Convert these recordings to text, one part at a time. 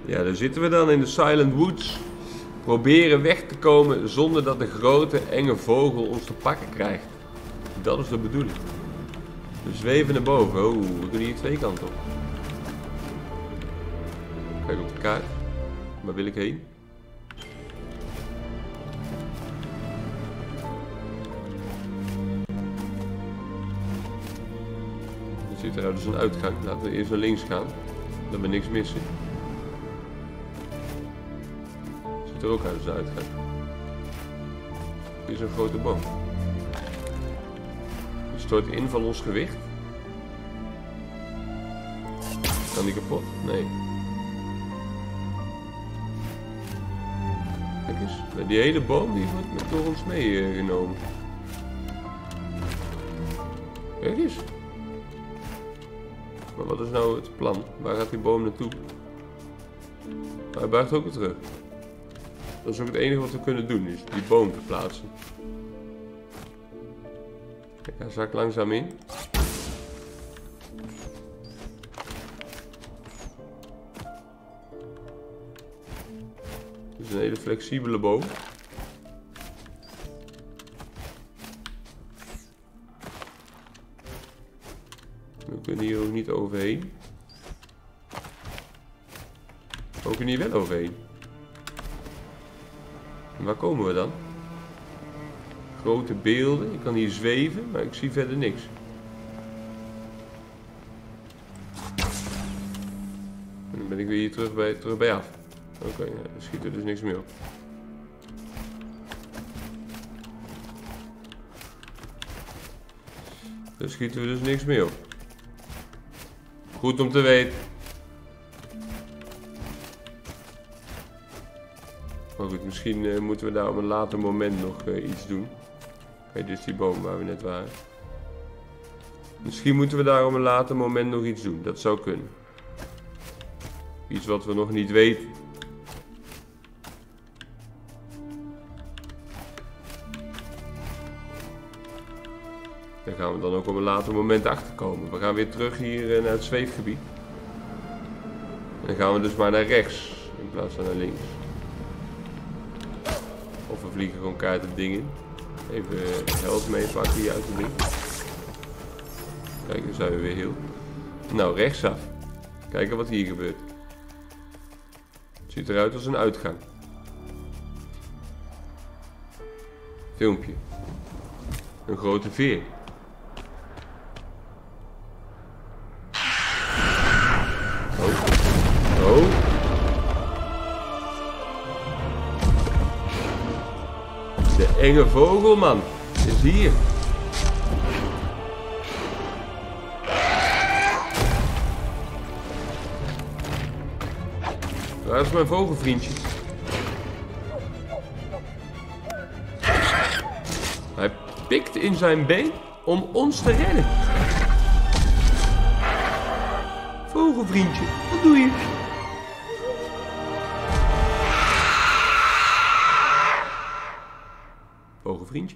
Ja, daar zitten we dan in de Silent Woods. Proberen weg te komen zonder dat de grote enge vogel ons te pakken krijgt. Dat is de bedoeling. We zweven naar boven. Oh, we kunnen hier twee kanten op. Kijk op de kaart. Waar wil ik heen? Het ziet eruit als een uitgang. Laten we eerst naar links gaan. Dat we niks missen. Het ziet er ook uit als een uitgang. Hier is een grote boom. Die stort in van ons gewicht. Kan die kapot? Nee. Kijk eens, die hele boom die wordt door ons meegenomen. Kijk eens. Maar wat is nou het plan? Waar gaat die boom naartoe? Hij buigt ook weer terug. Dat is ook het enige wat we kunnen doen, is die boom verplaatsen. Kijk, hij zakt langzaam in. Het is een hele flexibele boom. We kunnen hier ook niet overheen. We kunnen hier wel overheen. En waar komen we dan? Grote beelden. Ik kan hier zweven, maar ik zie verder niks. En dan ben ik weer hier terug bij af. Oké, ja, dan schiet er dus niks meer op. Daar schieten we dus niks meer op. Goed om te weten. Maar goed, misschien moeten we daar op een later moment nog iets doen. Kijk, dit is die boom waar we net waren. Misschien moeten we daar op een later moment nog iets doen. Dat zou kunnen. Iets wat we nog niet weten. Daar gaan we dan ook op een later moment achter komen. We gaan weer terug hier naar het zweefgebied. En dan gaan we dus maar naar rechts in plaats van naar links. Of we vliegen gewoon kaart het ding in. Even held meepakken hier uit het ding. Kijk, dan zijn we weer heel. Nou, rechtsaf. Kijken wat hier gebeurt. Het ziet eruit als een uitgang. Filmpje. Een grote veer. Oh. De enge vogelman is hier. Waar is mijn vogelvriendje? Hij pikt in zijn been om ons te redden. Vogelvriendje, wat doe je? Vogelvriendje.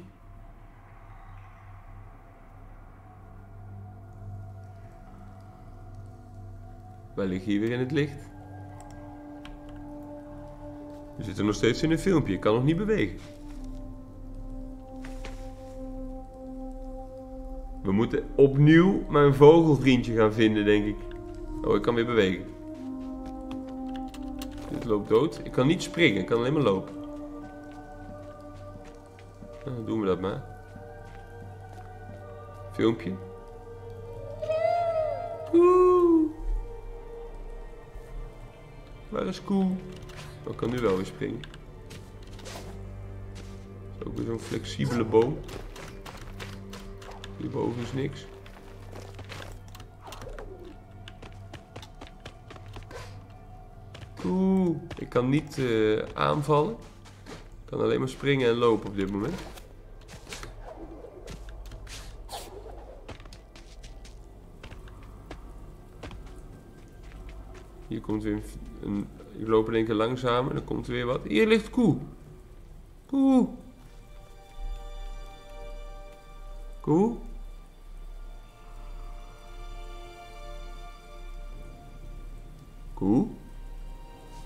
Wij liggen hier weer in het licht. We zitten nog steeds in een filmpje, ik kan nog niet bewegen. We moeten opnieuw mijn vogelvriendje gaan vinden, denk ik. Oh, ik kan weer bewegen. Dit loopt dood. Ik kan niet springen, ik kan alleen maar lopen. Nou, doen we dat maar. Filmpje. Koe. Waar is Koe? Oh, ik kan nu wel weer springen. Dat is ook weer zo'n flexibele boom. Hierboven is niks. Oeh, ik kan niet aanvallen. Ik kan alleen maar springen en lopen op dit moment. Hier komt weer een... Ik loop in één keer langzamer, dan komt er weer wat. Hier ligt Koe. Koe. Koe. Koe.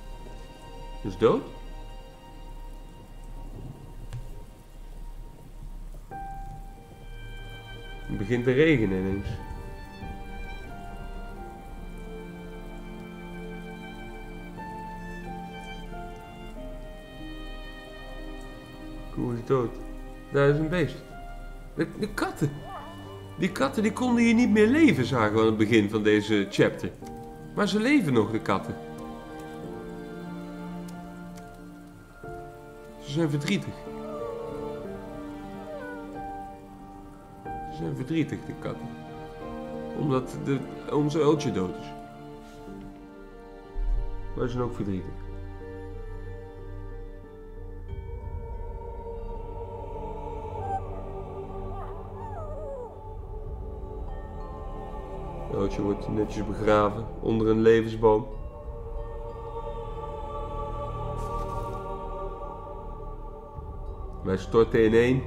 Is dood? Het begint te regenen ineens. Koe is dood. Daar is een beest. De katten. Die katten die konden hier niet meer leven, zagen we aan het begin van deze chapter. Maar ze leven nog, de katten. Ze zijn verdrietig. Ze zijn verdrietig, de katten. Omdat onze uiltje dood is. Maar ze zijn ook verdrietig. Uiltje wordt netjes begraven onder een levensboom. Wij storten ineen.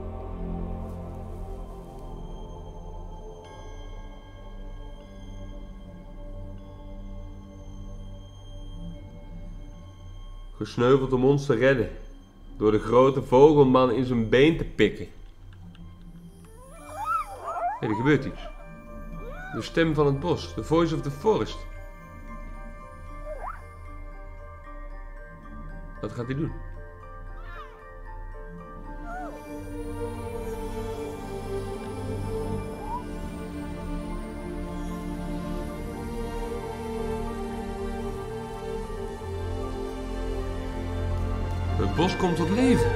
Gesneuveld om ons te redden. Door de grote vogelman in zijn been te pikken. Hé, er gebeurt iets. De stem van het bos. The voice of the forest. Wat gaat hij doen? Het bos komt tot leven.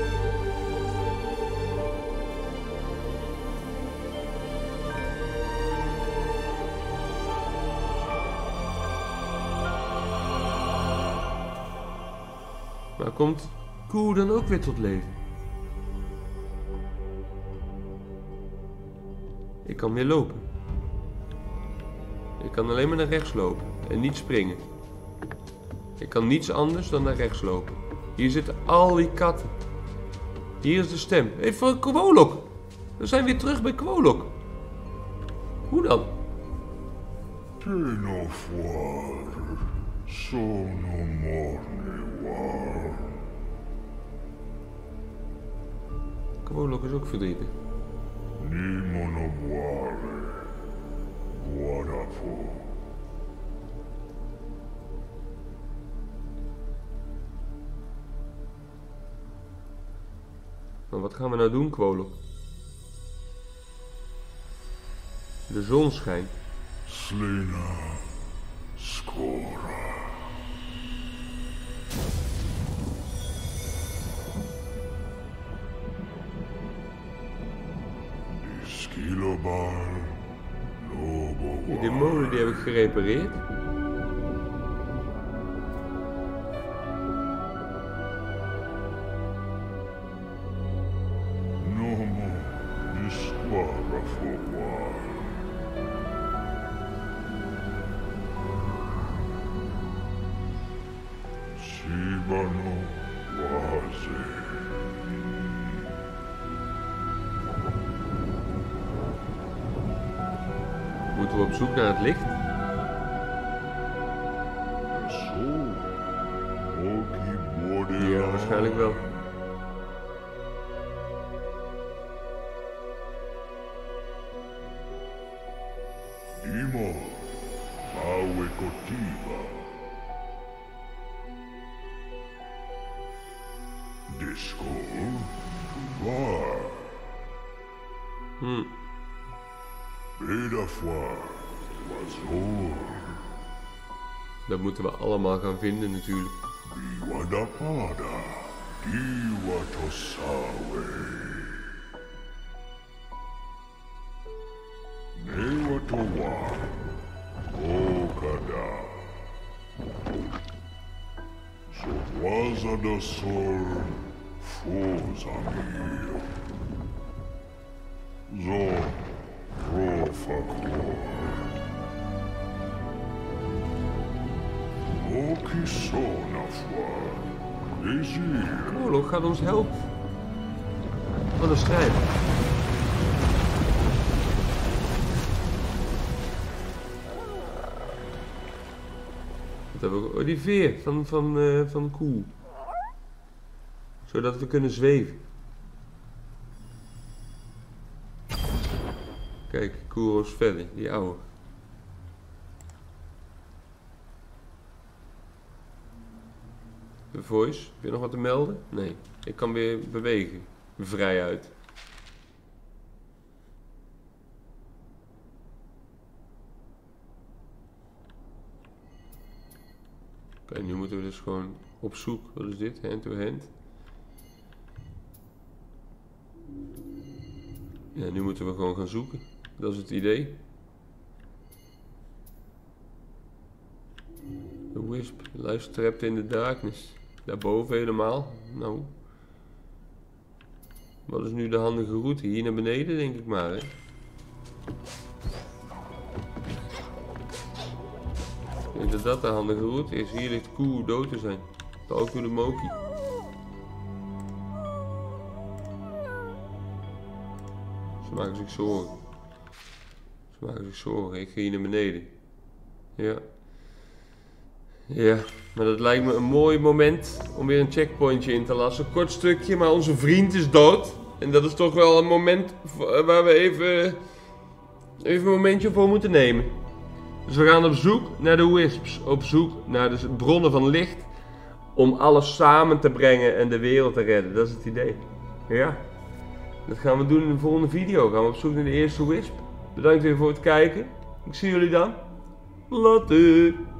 Maar komt Koe dan ook weer tot leven? Ik kan weer lopen. Ik kan alleen maar naar rechts lopen en niet springen. Ik kan niets anders dan naar rechts lopen. Hier zitten al die katten. Hier is de stem. Hé, voor Kwolok. We zijn weer terug bij Kwolok. Hoe dan? Kwolok is ook verdrietig. Maar wat gaan we nou doen, Kwolok? De zon schijnt. Slina Skora. Die Skilobar Lobo. Die molen die heb ik gerepareerd. Moeten we op zoek naar het licht? Ja, waarschijnlijk wel. Imo, Awe Kotiva. Disco, Var. Bedafar, Wazor. Dat moeten we allemaal gaan vinden natuurlijk. Biwadapada, Diwatosawe. Newatowa, Okada. Sowaza da Sol, Fozamir. Zo, Profakor. Okisonafwa. Ezir. Kwolok gaat ons helpen. Wat een strijd. Wat hebben we? Oh, die veer van de koe. Zodat we kunnen zweven. Kijk, Kuro's verder, die oude. De voice, heb je nog wat te melden? Nee, ik kan weer bewegen. Vrij uit. Oké, nu moeten we dus gewoon op zoek. Wat is dit? Hand to hand. Ja, nu moeten we gewoon gaan zoeken. Dat is het idee. The Wisp, lies trapped in the darkness. Daarboven helemaal. Nou. Wat is nu de handige route? Hier naar beneden denk ik maar, hè. Ik denk dat dat de handige route is. Hier ligt Koe dood te zijn. Talku de Moki. Ze maken zich zorgen. Ze maken zich zorgen. Ik ga hier naar beneden. Ja. Ja, maar dat lijkt me een mooi moment om weer een checkpointje in te lassen. Kort stukje, maar onze vriend is dood. En dat is toch wel een moment waar we even een momentje voor moeten nemen. Dus we gaan op zoek naar de Wisps. Op zoek naar de bronnen van licht. Om alles samen te brengen en de wereld te redden. Dat is het idee. Ja. Dat gaan we doen in de volgende video. Gaan we op zoek naar de eerste Wisp. Bedankt weer voor het kijken. Ik zie jullie dan. Later.